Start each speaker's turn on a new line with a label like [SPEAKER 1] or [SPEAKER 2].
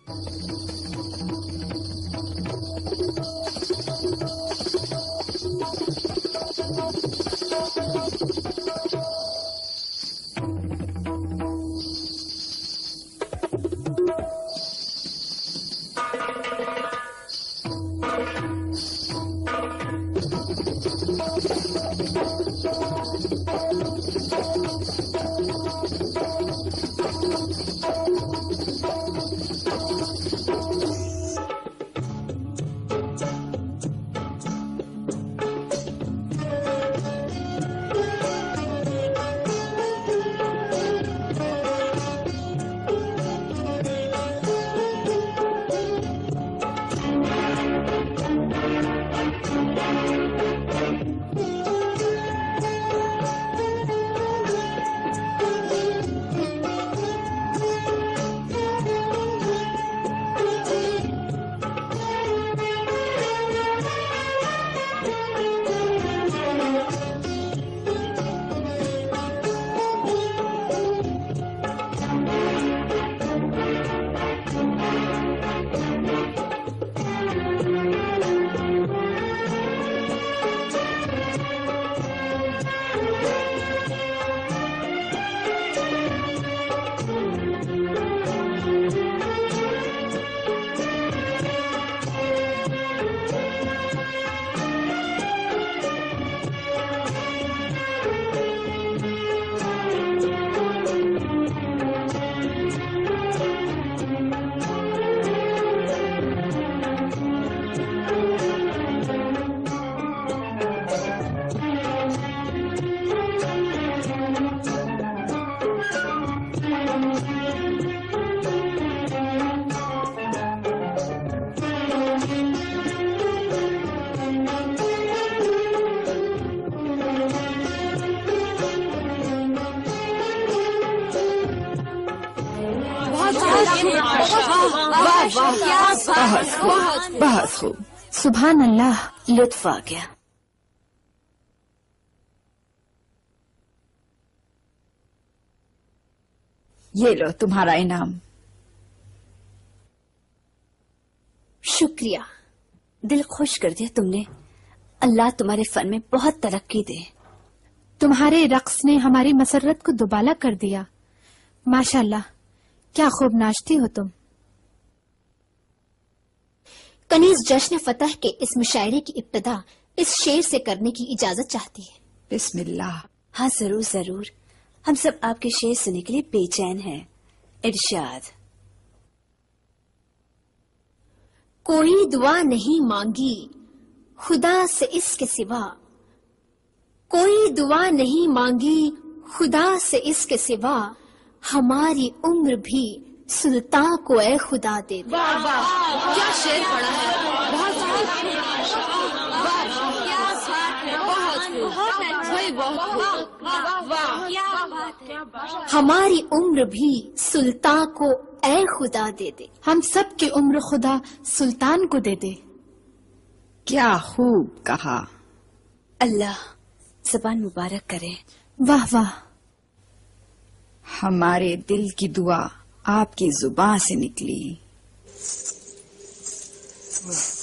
[SPEAKER 1] बहुत खूब। सुभान अल्लाह, लुत्फ आ गया। ये लो तुम्हारा इनाम।
[SPEAKER 2] शुक्रिया, दिल खुश कर दिया तुमने। अल्लाह तुम्हारे फन में बहुत तरक्की दे।
[SPEAKER 1] तुम्हारे रक्स ने हमारी मसरत को दुबाला कर दिया। माशाल्लाह, क्या खूब नाचती हो तुम।
[SPEAKER 2] कनीज जश्न फतह के इस मुशायरे की इब्तिदा इस शेर से करने की इजाजत चाहती है।
[SPEAKER 1] बिस्मिल्लाह।
[SPEAKER 2] हाँ जरूर जरूर, हम सब आपके शेर सुनने के लिए बेचैन हैं। इरशाद। कोई दुआ नहीं मांगी खुदा से इसके सिवा, कोई दुआ नहीं मांगी खुदा से इसके सिवा, हमारी उम्र भी सुल्तान को ए खुदा दे दे।
[SPEAKER 3] वाह वाह, क्या शेर पड़ा है।
[SPEAKER 2] हमारी उम्र भी सुल्तान को ए खुदा दे दे।
[SPEAKER 1] हम सब की उम्र खुदा सुल्तान को दे दे।
[SPEAKER 4] क्या खूब कहा।
[SPEAKER 2] अल्लाह ज़बान मुबारक करे।
[SPEAKER 1] वाह वाह।
[SPEAKER 4] हमारे दिल की दुआ आपकी जुबान से निकली।